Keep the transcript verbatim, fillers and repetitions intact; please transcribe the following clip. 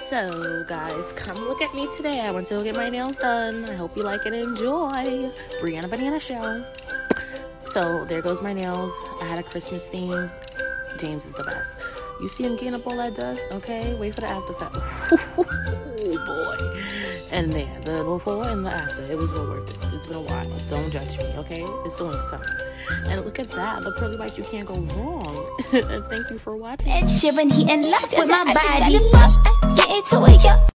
So guys, come look at me today. I went to go get my nails done. I hope you like and enjoy. Brianna Banana Show. So there goes my nails. I had a Christmas theme. James is the best. You see him getting up all that dust? Okay, wait for the after effect. Oh boy. And there, the before and the after. It was well worth it. It's been a while. Don't judge me, okay? It's doing something. And look at that. The pearly white, you can't go wrong. And thank you for watching. Ed Sheeran, he in love with my body. Get into it, yo.